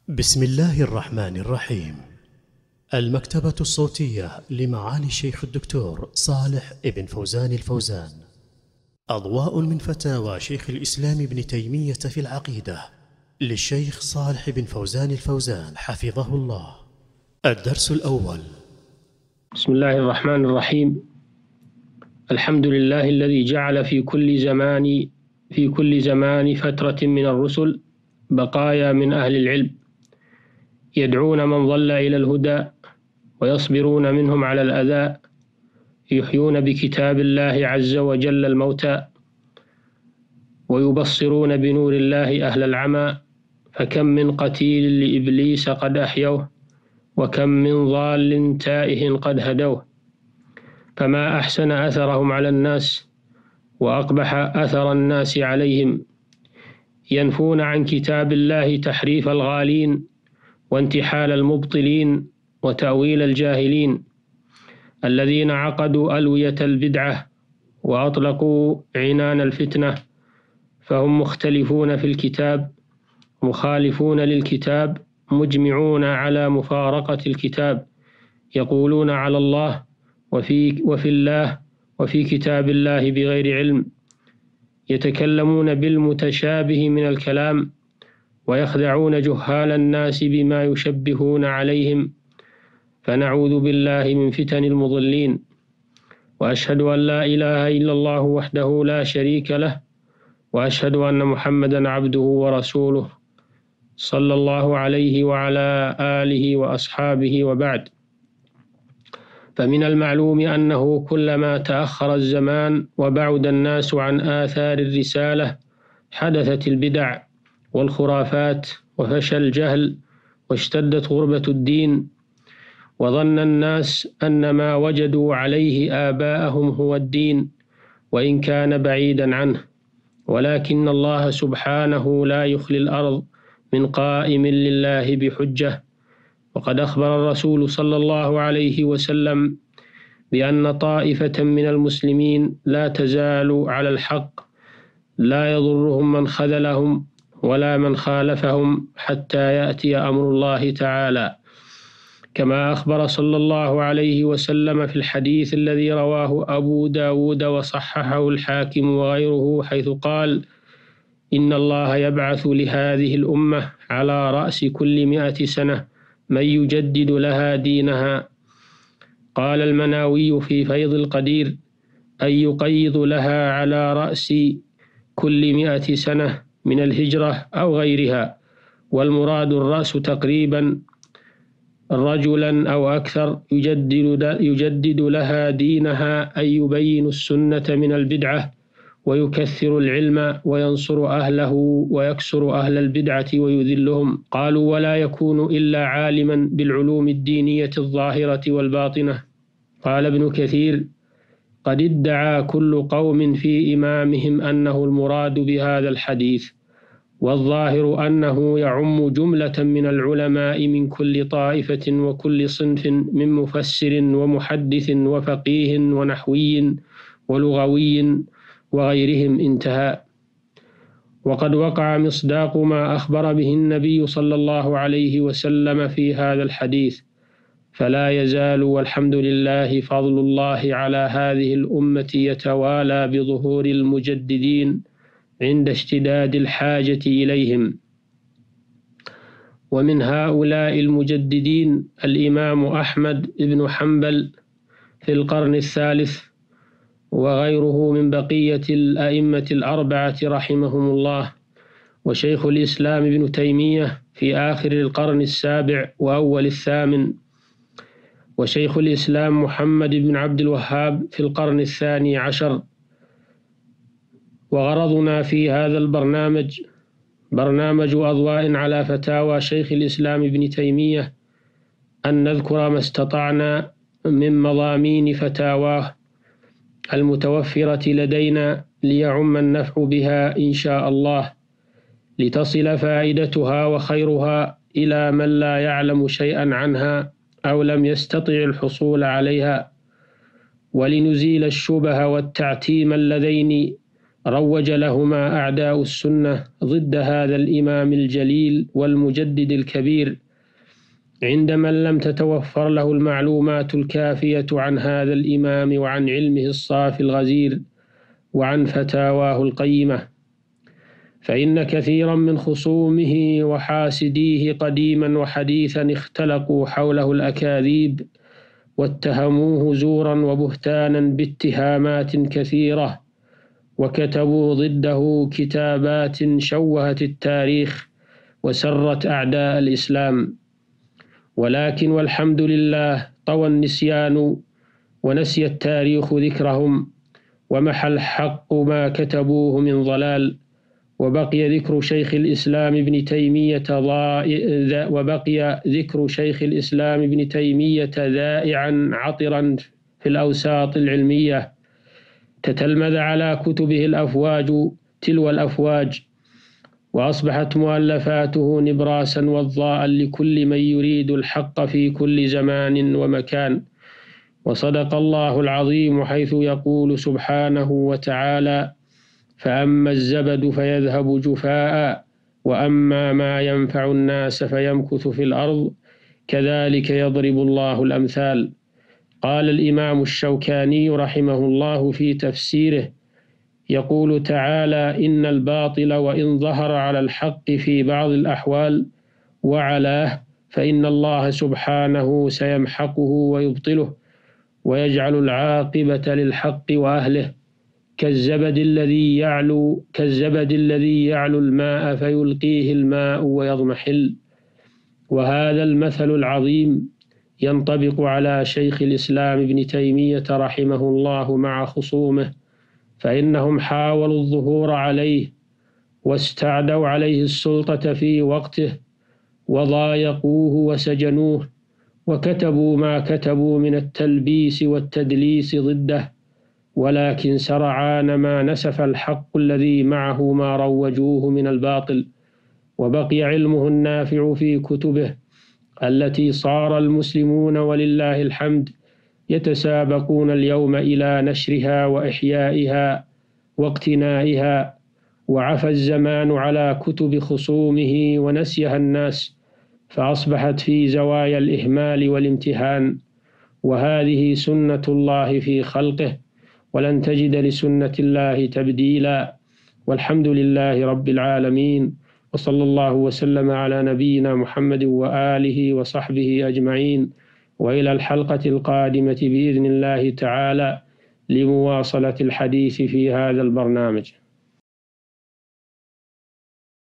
بسم الله الرحمن الرحيم. المكتبة الصوتية لمعالي الشيخ الدكتور صالح ابن فوزان الفوزان. أضواء من فتاوى شيخ الإسلام ابن تيمية في العقيدة للشيخ صالح بن فوزان الفوزان حفظه الله. الدرس الأول. بسم الله الرحمن الرحيم. الحمد لله الذي جعل في كل زمان فترة من الرسل بقايا من أهل العلم يدعون من ضل إلى الهدى ويصبرون منهم على الأذى، يحيون بكتاب الله عز وجل الموتى ويبصرون بنور الله أهل العمى، فكم من قتيل لإبليس قد أحيوه وكم من ضال تائه قد هدوه، فما أحسن أثرهم على الناس وأقبح أثر الناس عليهم، ينفون عن كتاب الله تحريف الغالين وانتحال المبطلين وتأويل الجاهلين الذين عقدوا ألوية البدعة وأطلقوا عنان الفتنة، فهم مختلفون في الكتاب مخالفون للكتاب مجمعون على مفارقة الكتاب، يقولون على الله وفي الله وفي كتاب الله بغير علم، يتكلمون بالمتشابه من الكلام ويخدعون جهال الناس بما يشبهون عليهم، فنعوذ بالله من فتن المضلين. وأشهد أن لا إله إلا الله وحده لا شريك له، وأشهد أن محمدًا عبده ورسوله صلى الله عليه وعلى آله وأصحابه، وبعد. فمن المعلوم أنه كلما تأخر الزمان وبعد الناس عن آثار الرسالة حدثت البدع والخرافات وفشى الجهل واشتدت غربة الدين، وظن الناس أن ما وجدوا عليه آباءهم هو الدين وإن كان بعيدا عنه، ولكن الله سبحانه لا يخلي الأرض من قائم لله بحجة. وقد أخبر الرسول صلى الله عليه وسلم بأن طائفة من المسلمين لا تزال على الحق لا يضرهم من خذلهم ولا من خالفهم حتى يأتي أمر الله تعالى، كما أخبر صلى الله عليه وسلم في الحديث الذي رواه أبو داود وصححه الحاكم وغيره، حيث قال: إن الله يبعث لهذه الأمة على رأس كل 100 سنة من يجدد لها دينها. قال المناوي في فيض القدير: أن يقيض لها على رأس كل 100 سنة من الهجرة أو غيرها، والمراد الرأس تقريبا رجلا أو أكثر يجدد لها دينها، أي يبين السنة من البدعة ويكثر العلم وينصر أهله ويكسر أهل البدعة ويذلهم. قالوا: ولا يكون إلا عالما بالعلوم الدينية الظاهرة والباطنة. قال ابن كثير: قد ادعى كل قوم في إمامهم أنه المراد بهذا الحديث، والظاهر أنه يعم جملة من العلماء من كل طائفة وكل صنف من مفسر ومحدث وفقيه ونحوي ولغوي وغيرهم. انتهى. وقد وقع مصداق ما أخبر به النبي صلى الله عليه وسلم في هذا الحديث، فلا يزال والحمد لله فضل الله على هذه الأمة يتوالى بظهور المجددين عند اشتداد الحاجة إليهم. ومن هؤلاء المجددين الإمام أحمد بن حنبل في القرن الثالث، وغيره من بقية الأئمة الأربعة رحمهم الله، وشيخ الإسلام ابن تيمية في آخر القرن السابع وأول الثامن، وشيخ الإسلام محمد بن عبد الوهاب في القرن الثاني عشر. وغرضنا في هذا البرنامج برنامج أضواء على فتاوى شيخ الإسلام ابن تيمية أن نذكر ما استطعنا من مضامين فتاواه المتوفرة لدينا ليعم النفع بها إن شاء الله، لتصل فائدتها وخيرها إلى من لا يعلم شيئا عنها أو لم يستطع الحصول عليها، ولنزيل الشبه والتعتيم اللذين روج لهما أعداء السنة ضد هذا الإمام الجليل والمجدد الكبير، عندما لم تتوفر له المعلومات الكافية عن هذا الإمام وعن علمه الصافي الغزير وعن فتاواه القيمة. فإن كثيرا من خصومه وحاسديه قديما وحديثا اختلقوا حوله الأكاذيب واتهموه زورا وبهتانا باتهامات كثيرة، وكتبوا ضده كتابات شوهت التاريخ وسرت أعداء الإسلام. ولكن والحمد لله طوى النسيان ونسي التاريخ ذكرهم، ومحى الحق ما كتبوه من ضلال، وبقي ذكر شيخ الإسلام ابن تيمية ذائعا عطرا في الأوساط العلمية، تتلمذ على كتبه الأفواج تلو الأفواج، وأصبحت مؤلفاته نبراسا وضاء لكل من يريد الحق في كل زمان ومكان. وصدق الله العظيم حيث يقول سبحانه وتعالى: فأما الزبد فيذهب جفاء وأما ما ينفع الناس فيمكث في الأرض كذلك يضرب الله الأمثال. قال الإمام الشوكاني رحمه الله في تفسيره، يقول تعالى: إن الباطل وإن ظهر على الحق في بعض الأحوال وعلاه فإن الله سبحانه سيمحقه ويبطله ويجعل العاقبة للحق وأهله، كالزبد الذي يعلو الماء فيلقيه الماء ويضمحل. وهذا المثل العظيم ينطبق على شيخ الإسلام ابن تيمية رحمه الله مع خصومه، فإنهم حاولوا الظهور عليه واستعدوا عليه السلطة في وقته وضايقوه وسجنوه، وكتبوا ما كتبوا من التلبيس والتدليس ضده، ولكن سرعان ما نسف الحق الذي معه ما روجوه من الباطل، وبقي علمه النافع في كتبه التي صار المسلمون ولله الحمد يتسابقون اليوم إلى نشرها وإحيائها واقتنائها، وعفى الزمان على كتب خصومه ونسيها الناس، فأصبحت في زوايا الإهمال والامتهان. وهذه سنة الله في خلقه، ولن تجد لسنة الله تبديلا. والحمد لله رب العالمين، وصلى الله وسلم على نبينا محمد وآله وصحبه أجمعين، وإلى الحلقة القادمة بإذن الله تعالى لمواصلة الحديث في هذا البرنامج.